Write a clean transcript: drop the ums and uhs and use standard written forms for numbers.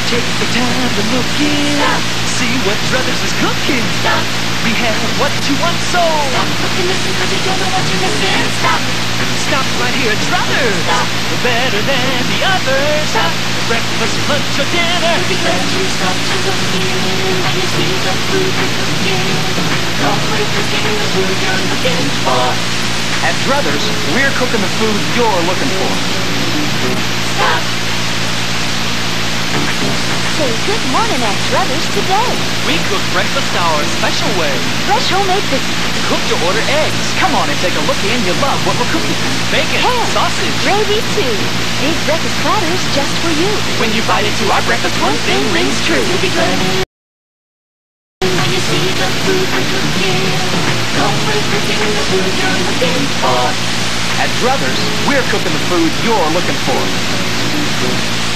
Take the time to look in. Stop. See what Druther's is cooking. Stop. We have what you want so. Stop, look and listen, cause you don't know what you're missing. Stop. Stop right here at Druther's. Stop. We're better than the others. Stop. Breakfast, lunch, or dinner. You'll be glad you stopped to look in. When you see the food we're cooking. Come with us, getting the food you're looking for. At Druther's, we're cooking the food you're looking for. Stop. Say good morning at Druther's today. We cook breakfast our special way. Fresh homemade biscuits, Cooked to order eggs. Come on and take a look in. You'll love what we're cooking. Bacon. ham, Sausage. gravy too. Big breakfast platters just for you. When you bite into our breakfast, one thing rings true. You'll be glad when you see the food we're cooking. Come with us, getting the food you're looking for. At Druther's, we're cooking the food you're looking for.